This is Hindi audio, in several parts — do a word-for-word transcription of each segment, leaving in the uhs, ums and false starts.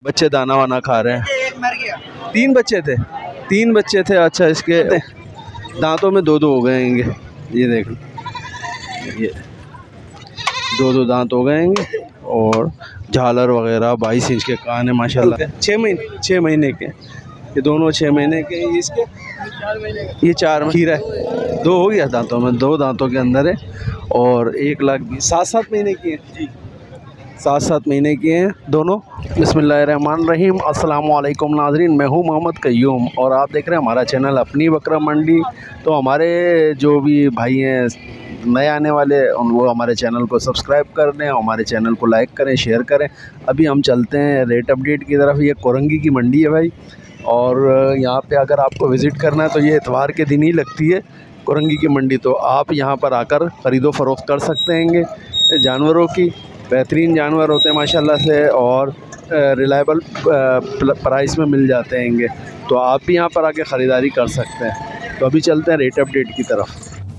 बच्चे दाना वाना खा रहे हैं। एक मर गया। तीन बच्चे थे तीन बच्चे थे अच्छा, इसके दांतों में दो दो हो गएंगे। ये देख लो, ये दो दो दांत हो गएंगे और झालर वगैरह बाईस इंच के कान है माशाल्लाह। छः महीने छः महीने के ये दोनों, छः महीने के इसके, ये चार में खीरा है, दो हो गया दांतों में, दो दांतों के अंदर है और एक लाख बीस, सात सात महीने की है, सात सात महीने की हैं दोनों। बिस्मिल्लाहिर्रहमानिर्रहीम, अस्सलाम वालेकुम नाज़रीन, मैं हूं मोहम्मद कय्यूम और आप देख रहे हैं हमारा चैनल अपनी बकरा मंडी। तो हमारे जो भी भाई हैं नए आने वाले, उन वो हमारे चैनल को सब्सक्राइब कर दें, हमारे चैनल को लाइक करें, शेयर करें। अभी हम चलते हैं रेट अपडेट की तरफ। ये कोरंगी की मंडी है भाई, और यहाँ पे अगर आपको विज़िट करना है तो ये इतवार के दिन ही लगती है कोरंगी की मंडी। तो आप यहाँ पर आकर ख़रीदो फ़रोख्त कर सकते हैं जानवरों की। बेहतरीन जानवर होते हैं माशाल्लाह से और रिलायबल प्राइस में मिल जाते हैं। तो आप भी यहाँ पर आके ख़रीदारी कर सकते हैं। तो अभी चलते हैं रेट अपडेट की तरफ।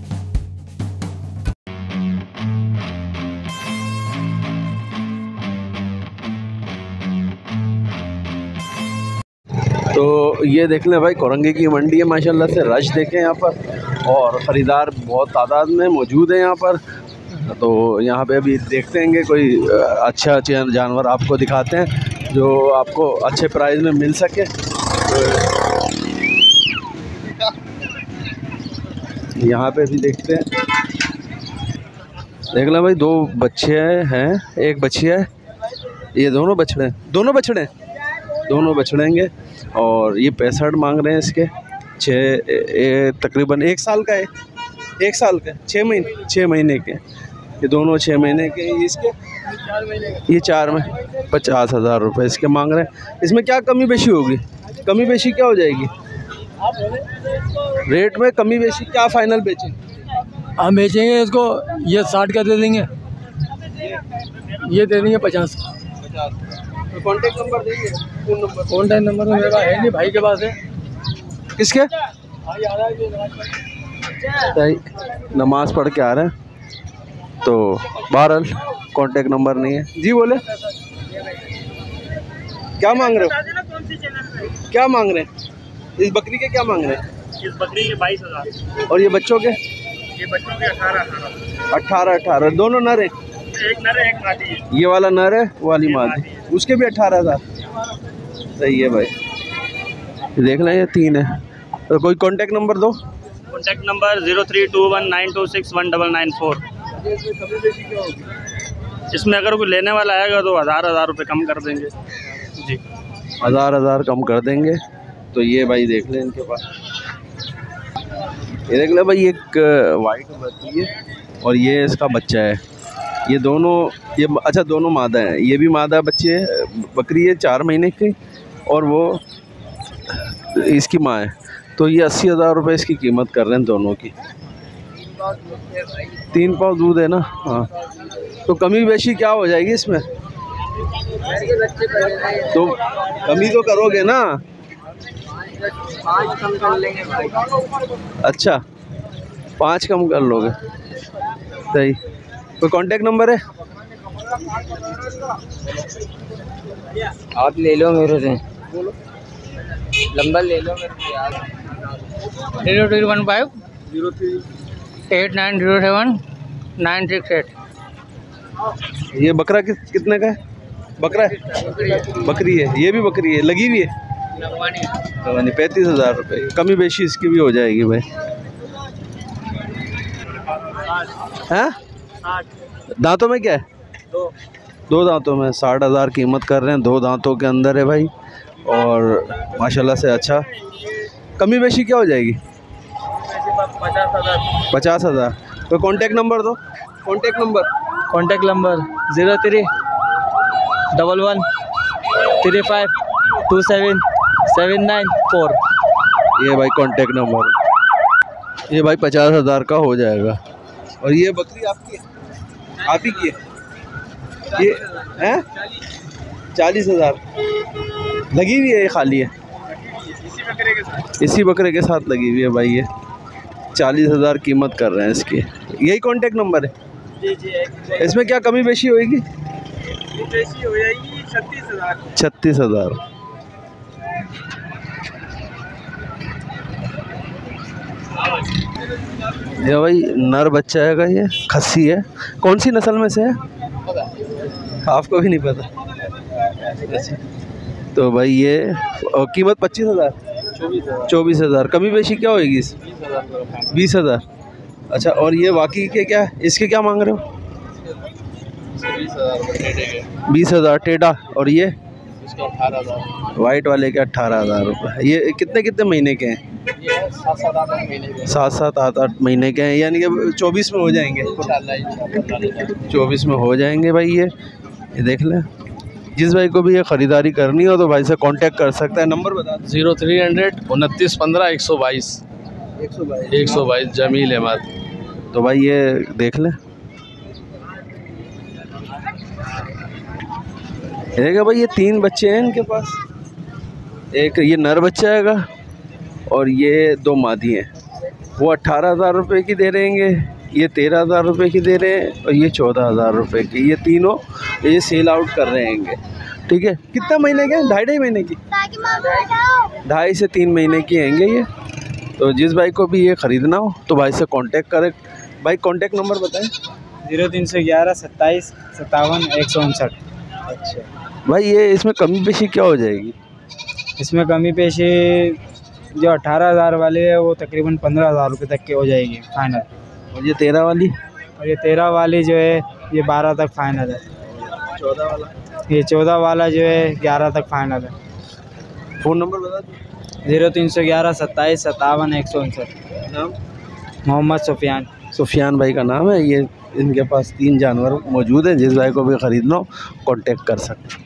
तो ये देख लें भाई, कोरंगी की मंडी है माशाल्लाह से। रश देखें यहाँ पर और ख़रीदार बहुत तादाद में मौजूद है यहाँ पर। तो यहाँ पे अभी देखते हैं कोई अच्छा जानवर आपको दिखाते हैं जो आपको अच्छे प्राइस में मिल सके। यहाँ पे भी देखते हैं, देख लें भाई, दो बच्चे हैं, एक बच्ची है, ये दोनों बछड़े दोनों बछड़े दोनों बछड़ेंगे और ये पैंसठ मांग रहे हैं इसके। छः तकरीबन एक साल का है, एक साल का छः महीने छः महीने के ये दोनों, छः महीने के इसके, ये चार में पचास हज़ार रुपये इसके मांग रहे हैं। इसमें क्या कमी बेशी होगी? कमी बेशी क्या हो जाएगी रेट में? कमी बेशी क्या फ़ाइनल बेचें? हम बेचेंगे इसको, ये साठ का दे देंगे, ये दे देंगे पचास। तो कॉन्टेक्ट नंबर देंगे? Phone number? कॉन्टेक्ट नंबर तो मेरा है नहीं, भाई के पास है। किसके? भाई नमाज़ पढ़ के आ रहे हैं तो बहरहाल कॉन्टेक्ट नंबर नहीं है जी। बोले क्या मांग रहे हो? क्या मांग रहे हैं इस बकरी के? क्या मांग रहे हैं इस बकरी के बाईस हजार और ये बच्चों के? ये बच्चों के अठारह अठारह अट्ठारह अट्ठारह दोनों नर है? एक नर है, एक मादी है। ये वाला नर है, वो वाली मादी, उसके भी अट्ठारह हज़ार। सही है भाई, देख लें ये तीन है। तो कोई कॉन्टेक्ट नंबर दो। Contact number zero three two one nine two six one double nine four. इसमें अगर कोई लेने वाला आएगा तो हज़ार हज़ार रुपये कम कर देंगे जी, हज़ार हज़ार कम कर देंगे। तो ये भाई देख लें इनके पास, ये देख ले भाई, एक वाइट बकरी है और ये इसका बच्चा है। ये दोनों, ये अच्छा दोनों मादा हैं, ये भी मादा बच्चे है, बकरी है चार महीने की और वो इसकी माँ है। तो ये अस्सी हज़ार रुपये इसकी कीमत कर रहे हैं दोनों की। तीन पाव दूध है ना? हाँ, तो कमी बेशी क्या हो जाएगी इसमें? तो कमी तो करोगे ना? पाँच कम कर लेंगे भाई। अच्छा, पाँच कम कर लोगे, सही। कोई कांटेक्ट नंबर है? आप ले लो मेरे से, नंबर ले लो मेरे से यार। Zero two one five zero three eight nine zero seven nine six eight. ये बकरा किस कितने का है? बकरा है, बकरी है, ये भी बकरी है, लगी हुई है, पैंतीस हज़ार रुपये। कमी बेशी इसकी भी हो जाएगी भाई। हैं दांतों में क्या है? दो दो दांतों में साठ हज़ार कीमत कर रहे हैं, दो दांतों के अंदर है भाई और माशाल्लाह से अच्छा। कमी बेशी क्या हो जाएगी? पचास हजार पचास हज़ार। तो कांटेक्ट नंबर दो। Contact number? Contact number zero three double one three five two seven seven nine four. ये भाई कांटेक्ट नंबर, ये भाई पचास हज़ार का हो जाएगा। और ये बकरी आपकी है? आप ही की है ये? हैं चालीस हज़ार लगी हुई है, ये खाली है? इसी बकरे के साथ इसी बकरे के साथ लगी हुई है भाई। ये चालीस हज़ार कीमत कर रहे हैं इसकी। यही कांटेक्ट नंबर है? जी जी। इसमें क्या कमी बेशी होएगी? बेशी हो जाएगी, छत्तीस हज़ार। छत्तीस हज़ार। ये भाई नर बच्चा है, ये खस्सी है। कौन सी नस्ल में से है आपको भी नहीं पता? अच्छा, तो भाई ये और कीमत पच्चीस हज़ार चौबीस हज़ार। कमी बेशी क्या होएगी इस? बीस हज़ार। अच्छा, और ये बाकी के क्या, इसके क्या मांग रहे हो? बीस हज़ार टेढ़ा। और ये अठारह हज़ार। वाइट वाले के अट्ठारह हज़ार रुपये। ये कितने कितने महीने के हैं? सात सात आठ महीने के। सात सात आठ आठ महीने के हैं, यानी कि चौबीस में हो जाएंगे। चौबीस में हो जाएंगे भाई। ये ये देख लें। जिस भाई को भी ये ख़रीदारी करनी हो तो भाई से कांटेक्ट कर सकता है। नंबर बता दें। जीरो थ्री हंड्रेड उनतीस पंद्रह एक सौ बाईस एक सौ बाईस एक सौ बाईस जमील अहमद। तो भाई ये देख लें। देखा भाई, ये तीन बच्चे हैं इनके पास। एक ये नर बच्चा हैगा और ये दो मादी हैं। वो अट्ठारह हज़ार रुपये की दे रहेंगे, ये तेरह हज़ार रुपये की दे रहे हैं, और ये चौदह हज़ार रुपये की। ये तीनों ये सेल आउट कर रहे हैं। ठीक है। कितना महीने के हैं? ढाई ढाई महीने की, ढाई से तीन महीने की हैंगे ये। तो जिस भाई को भी ये ख़रीदना हो तो भाई से कांटेक्ट करें। भाई कांटेक्ट नंबर बताएं। जीरो तीन सौ ग्यारह सत्ताईस सत्तावन एक सौ उनसठ। अच्छा भाई, ये इसमें कमी पेशी क्या हो जाएगी? इसमें कमी पेशी जो अठारह हज़ार वाली है वो तकरीबन पंद्रह हज़ार रुपये तक की हो जाएगी फाइनल। और ये तेरह वाली? और ये तेरह वाली जो है ये बारह तक फाइनल है। चौदह वाला? ये चौदह वाला जो है ग्यारह तक फाइनल है। फ़ोन नंबर बता दो। जीरो तीन सौ ग्यारह सत्ताईस सत्तावन एक सौ उनसठ। नाम? मोहम्मद सुफियान। सुफियान भाई का नाम है। ये इनके पास तीन जानवर मौजूद हैं। जिस भाई को भी ख़रीदना हो कांटेक्ट कर सकते।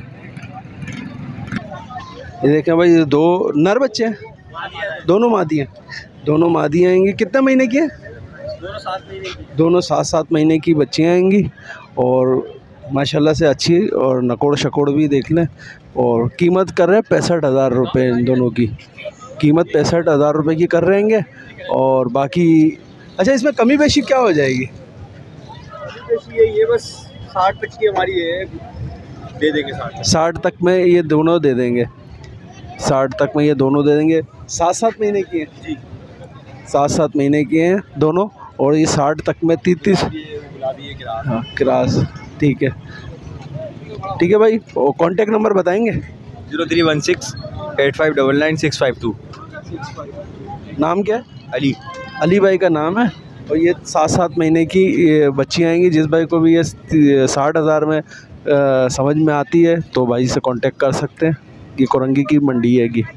ये देखें भाई, ये दो नर बच्चे हैं, दोनों मादी हैं। दोनों मादी आएंगी। कितने महीने की है? दोनों सात महीने की। दोनों सात सात महीने की बच्चियाँ आएंगी और माशाल्लाह से अच्छी और नकोड़ शकोड़ भी देख लें। और कीमत कर रहे हैं पैंसठ हज़ार रुपये इन दोनों की। कीमत पैंसठ हज़ार रुपये की कर रहे हैं। और बाकी अच्छा, इसमें कमी बेशी क्या हो जाएगी? ये ये बस साठ तक की हमारी है, दे देंगे साठ। साठ तक में ये दोनों दे देंगे। साठ तक में ये दोनों दे देंगे। सात सात महीने की हैं जी, सात सात महीने की हैं दोनों। और ये साठ तक में तीस तीस। हाँ, क्रास। ठीक है, ठीक है भाई। और कॉन्टेक्ट नंबर बताएंगे। Zero three one six eight five double nine six five two. नाम क्या है? अली। अली भाई का नाम है। और ये सात सात महीने की ये बच्ची आएंगी। जिस भाई को भी ये साठ हज़ार में आ, समझ में आती है तो भाई से कांटेक्ट कर सकते हैं। ये कोरंगी की मंडी है कि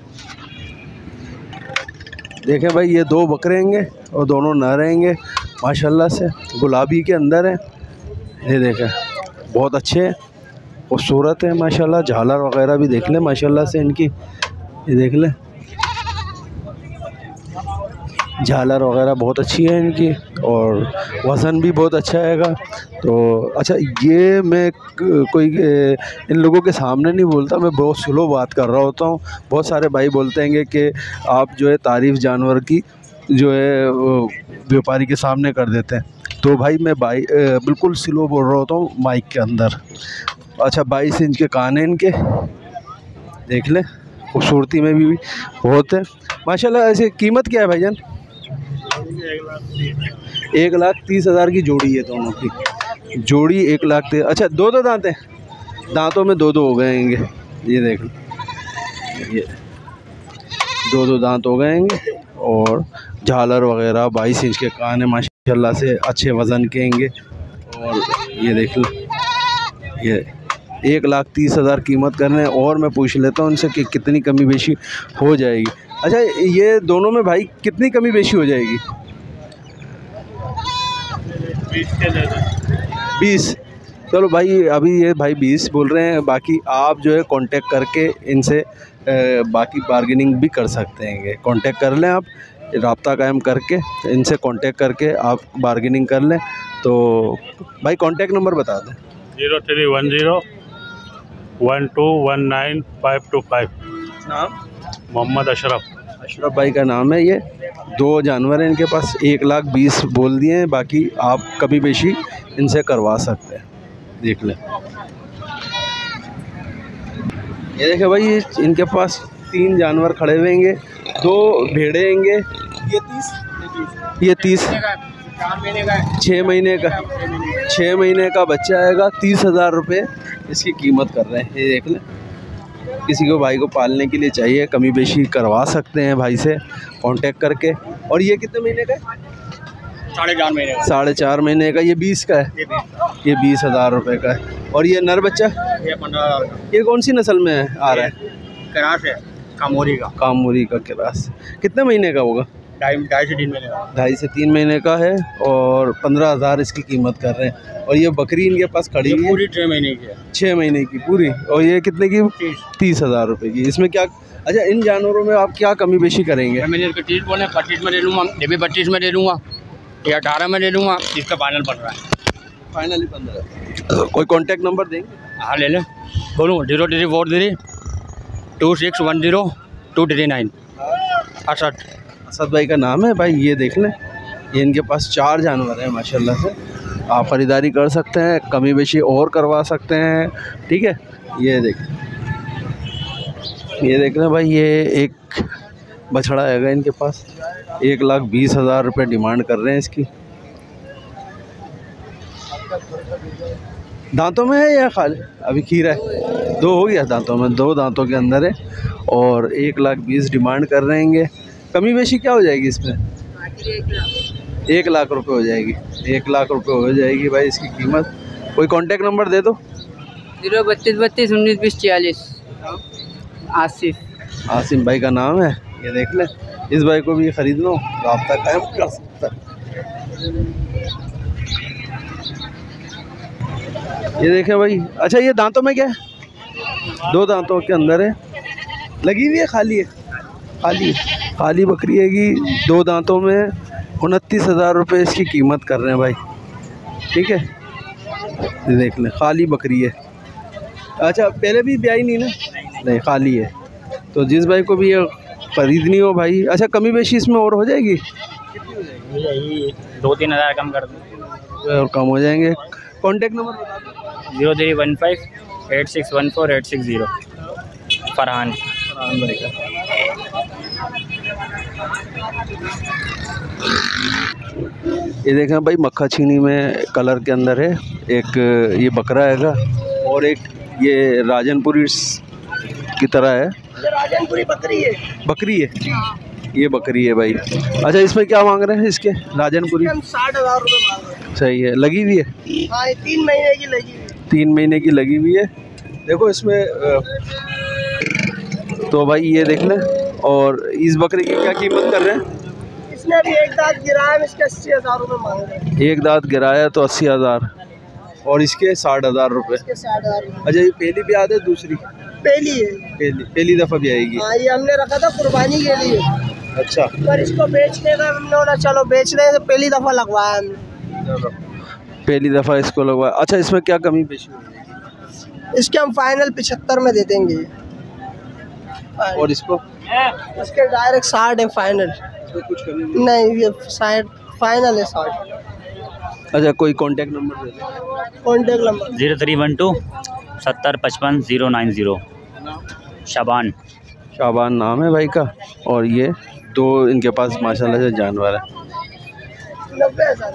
देखें भाई, ये दो बकरे हैं और दोनों नर रहेंगे माशाल्लाह से। गुलाबी के अंदर है। ये देखें, बहुत अच्छे हैं, खूबसूरत है माशाल्लाह। झालर वगैरह भी देख लें माशाल्लाह से इनकी। ये देख लें, झालर वगैरह बहुत अच्छी है इनकी और वज़न भी बहुत अच्छा आएगा। तो अच्छा, ये मैं कोई इन लोगों के सामने नहीं बोलता, मैं बहुत स्लो बात कर रहा होता हूँ। बहुत सारे भाई बोलते हैं कि आप जो है तारीफ़ जानवर की जो है व्यापारी के सामने कर देते हैं। तो भाई मैं भाई बिल्कुल स्लो बोल रहा होता हूँ माइक के अंदर। अच्छा, बाईस इंच के कान हैं इनके, देख लें। खूबसूरती में भी बहुत है माशाल्लाह। ऐसे कीमत क्या है भाईजान? एक लाख तीस हज़ार की जोड़ी है दोनों की। जोड़ी एक लाख तीस। अच्छा, दो दो दांत हैं? दांतों में दो दो हो गए होंगे। ये देख लो, ये दो दो दांत हो गए होंगे। और झालर वगैरह बाईस इंच के कान है माशाल्लाह से, अच्छे वज़न के होंगे। और ये देख लो, ये एक लाख तीस हज़ार कीमत करने। और मैं पूछ लेता हूँ उनसे कि कितनी कमी बेशी हो जाएगी। अच्छा, ये दोनों में भाई कितनी कमी बेशी हो जाएगी? बीस। चलो भाई, अभी ये भाई बीस बोल रहे हैं। बाकी आप जो है कांटेक्ट करके इनसे बाकी बार्गेनिंग भी कर सकते हैं। कांटेक्ट कर लें आप, राब्ता कायम करके इनसे कांटेक्ट करके आप बार्गेनिंग कर लें। तो भाई कांटेक्ट नंबर बता दें। Zero three one zero one two one nine five two five. नाम? मोहम्मद अशरफ। अशरफ भाई का नाम है। ये दो जानवर हैं इनके पास। एक लाख बीस बोल दिए हैं, बाकी आप कभी बेशी इनसे करवा सकते हैं। देख लें। ये देखे भाई, ये इनके पास तीन जानवर खड़े हुएंगे, दो भेड़े होंगे। ये तीस ये तीस छः महीने का छः महीने का बच्चा आएगा। तीस हज़ार रुपये इसकी कीमत कर रहे हैं। ये देख लें, किसी को भाई को पालने के लिए चाहिए, कमी बेशी करवा सकते हैं भाई से कांटेक्ट करके। और ये कितने महीने का है? साढ़े चार महीने का। साढ़े चार महीने का। ये बीस का है, ये बीस हज़ार रुपये का है। और ये नर बच्चा ये पंद्रह हज़ार का। ये कौन सी नस्ल में है आ रहा है? क्रास है, कामोरी का। कामोरी का क्रास। कितने महीने का होगा? ढाई ढाई से तीन महीने का। ढाई से तीन महीने का है और पंद्रह हज़ार इसकी कीमत कर रहे हैं। और ये बकरी इनके पास खड़ी हुई है, पूरी छः महीने की है। छः महीने की पूरी। और ये कितने की? तीस हज़ार रुपये की। इसमें क्या, अच्छा इन जानवरों में आप क्या कमी बेशी करेंगे? मैंने इसको तीस बोले, पच्चीस में ले लूँगा, ये भी पच्चीस में ले लूँगा, ये अठारह में ले लूँगा। इसका फाइनल पड़ रहा है। फाइनली पंद्रह। कोई कॉन्टैक्ट नंबर देंगे? हाँ ले लें, बोलूँ zero three four three two six one zero two three nine अड़सठ। असद भाई का नाम है भाई। ये देख लें, ये इनके पास चार जानवर हैं माशाल्लाह से। आप ख़रीदारी कर सकते हैं, कमी बेशी और करवा सकते हैं, ठीक है। ये देख ये देख लें भाई, ये एक बछड़ा आएगा इनके पास। एक लाख बीस हज़ार रुपये डिमांड कर रहे हैं इसकी। दांतों में है या खाली अभी खीरा है? दो हो गया दांतों में, दो दांतों के अंदर है। और एक लाख बीस डिमांड कर रहे हैं। कमी बेशी क्या हो जाएगी इसमें? एक लाख रुपए हो जाएगी। एक लाख रुपए हो जाएगी भाई इसकी कीमत। कोई कांटेक्ट नंबर दे दो। जीरो बत्तीस बत्तीस उन्नीस बीस छियालीस। आसिफ आसिम भाई का नाम है। ये देख ले, इस भाई को भी ख़रीद लो, रब्ता कायम कर सकता है। ये देखें भाई। अच्छा ये दांतों में क्या है? दो दांतों के अंदर है, लगी हुई है, खाली है? खाली है, खाली बकरी है कि दो दांतों में। उनतीस हज़ार रुपये इसकी कीमत कर रहे हैं भाई, ठीक है। ये देख लें, खाली बकरी है। अच्छा पहले भी ब्याई नहीं ना? नहीं, खाली है। तो जिस भाई को भी ये ख़रीदनी हो भाई, अच्छा कमी बेशी इसमें और हो जाएगी? कितनी हो जाएगी? यही दो तीन हज़ार कम कर दूँ और कम हो जाएंगे। कॉन्टेक्ट नंबर बता दो। Zero three one five eight six one four eight six zero. Farhan Farhan भाई का। ये देखें भाई, मक्खा छीनी में कलर के अंदर है। एक ये बकरा हैगा और एक ये राजनपुरी की तरह है। राजनपुरी बकरी है। बकरी है, ये बकरी है भाई। अच्छा इसमें क्या मांग रहे हैं इसके? राजनपुरी साठ हज़ार रुपये मांग रहे हैं। सही है, लगी हुई है? हाँ, ये तीन महीने की लगी हुई है। तीन महीने की लगी हुई है। देखो इसमें तो भाई ये देख लें। और इस बकरी की क्या कीमत कर रहे हैं? इसने भी एक दांत गिराया, इसके अस्सी हज़ार रुपये मांग रहे हैं। एक दांत गिराया तो अस्सी हज़ार और इसके साठ हज़ार रुपये। इसके साठ हज़ार। अच्छा ये पहली भी आदत है दूसरी? पहली है। पहली पहली दफ़ा भी आएगी। हाँ, ये हमने रखा था कुर्बानी के लिए। अच्छा, पर इसको बेचने का हमने बोला चलो बेच रहे हैं, तो पहली दफ़ा लगवाया हमने। चलो पहली दफ़ा इसको लगवाया। अच्छा इसमें क्या कमी पेशी हो जाएगी? इसके हम फाइनल पिछहत्तर में दे देंगे। और इसको? इसके डायरेक्ट साठ है फाइनल। इसमें कुछ कमी नहीं, ये साठ फाइनल है, साठ। अच्छा कोई कांटेक्ट नंबर दे दो। Contact number zero three one two सत्तर पचपन zero nine zero. Shaban Shaban नाम है भाई का। और ये दो इनके पास माशाल्लाह से जानवर है। नब्बे हज़ार।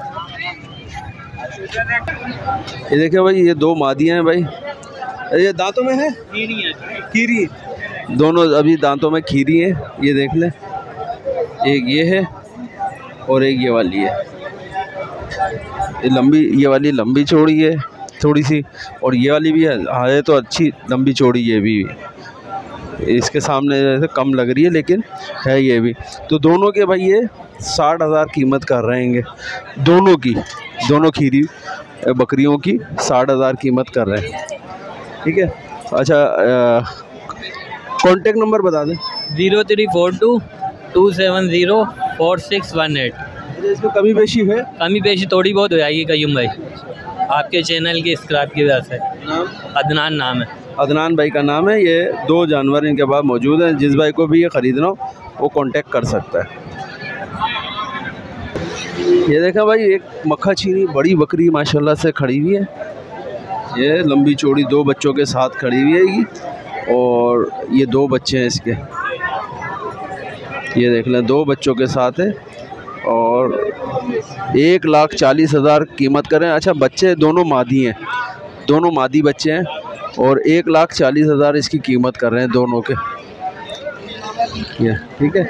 ये देखिए भाई, ये दो मादियाँ हैं भाई। ये दांतों में है? खीरी है। खीरी, दोनों अभी दांतों में खीरी है। ये देख लें, एक ये है और एक ये वाली है। ये लंबी, ये वाली लंबी चौड़ी है थोड़ी सी, और ये वाली भी है। हाँ ये तो अच्छी लंबी चौड़ी ये भी, इसके सामने जैसे कम लग रही है लेकिन है ये भी। तो दोनों के भाई ये साठ हज़ार कीमत कर रहे हैं दोनों की, दोनों खीरी बकरियों की साठ हज़ार कीमत कर रहे हैं, ठीक है। अच्छा कांटेक्ट नंबर बता दें। Zero three four two two seven zero four six one eight. इसमें कमी बेशी है? कमी पेशी थोड़ी बहुत हो जाएगी कयूम भाई, आपके चैनल की सब्सक्राइब की वजह से। नाम? अदनान नाम है। अदनान भाई का नाम है। ये दो जानवर इनके पास मौजूद हैं, जिस भाई को भी ये ख़रीदना हो वो कांटेक्ट कर सकता है। ये देखा भाई, एक मक्खा छीनी बड़ी बकरी माशाल्लाह से खड़ी हुई है। ये लंबी चौड़ी दो बच्चों के साथ खड़ी हुई है। और ये दो बच्चे हैं इसके, ये देख लें, दो बच्चों के साथ है और एक लाख चालीस हज़ार कीमत करें। अच्छा, बच्चे दोनों मादी हैं, दोनों मादी बच्चे हैं और एक लाख चालीस हज़ार इसकी कीमत कर रहे हैं दोनों के। ये ठीक है।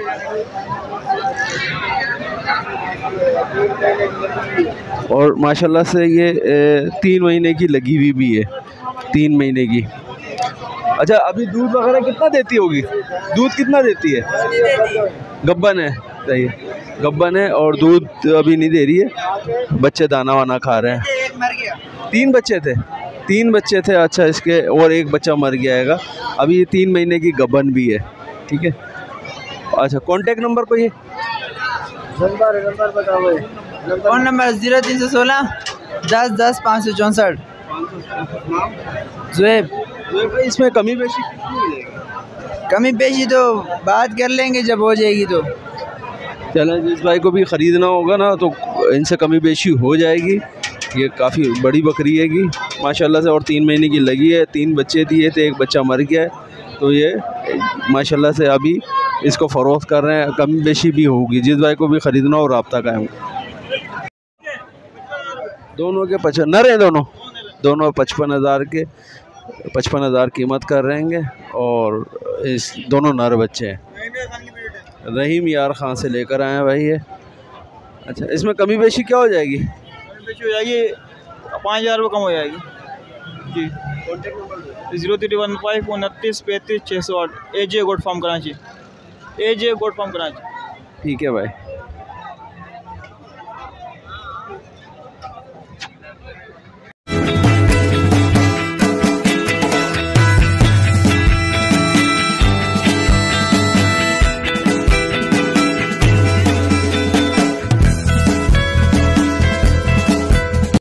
और माशाल्लाह से ये तीन महीने की लगी हुई भी है, तीन महीने की। अच्छा, अभी दूध वगैरह कितना देती होगी? दूध कितना देती है? गब्बन है, सही है, गब्बन है और दूध अभी नहीं दे रही है। बच्चे दाना वाना खा रहे हैं। तीन बच्चे थे, तीन बच्चे थे अच्छा इसके, और एक बच्चा मर गया है। अभी ये तीन महीने की गब्बन भी है, ठीक है। अच्छा, कांटेक्ट नंबर कोई है? नंबर नंबर बताओ। फोन नंबर जीरो तीन सौ सोलह दस दस पाँच सौ चौंसठ। जुएब। इसमें कमी बेशी कितनी हो जाएगी? कमी पेशी तो बात कर लेंगे जब हो जाएगी तो। चलें, जिस भाई को भी ख़रीदना होगा ना तो इनसे कमी बेशी हो जाएगी। ये काफ़ी बड़ी बकरी है कि माशाल्लाह से, और तीन महीने की लगी है, तीन बच्चे दिए थे, एक बच्चा मर गया है, तो ये माशाल्लाह से अभी इसको फ़रोख्त कर रहे हैं। कमी बेशी भी होगी, जिस भाई को भी ख़रीदना हो रब्ता कायम। दोनों के पचपन नर हैं, दोनों दोनों पचपन हज़ार के पचपन हज़ार कीमत कर रहेंगे और इस दोनों नर बच्चे हैं। रहीम यार खां से लेकर आए हैं भाई ये। अच्छा, इसमें कमी बेशी क्या हो जाएगी? कमी बेशी हो जाएगी पाँच हज़ार रुपये कम हो जाएगी जी। जीरो थ्री वन फाइव उनतीस पैंतीस छः सौ आठ। A J goat farm Karachi, A J goat farm Karachi. ठीक है भाई।